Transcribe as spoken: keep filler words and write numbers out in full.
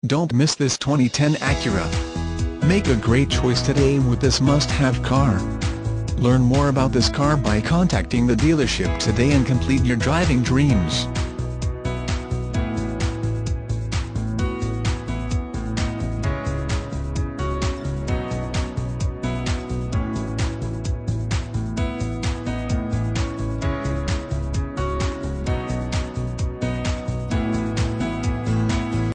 Don't miss this twenty ten Acura. Make a great choice today with this must-have car. Learn more about this car by contacting the dealership today and complete your driving dreams.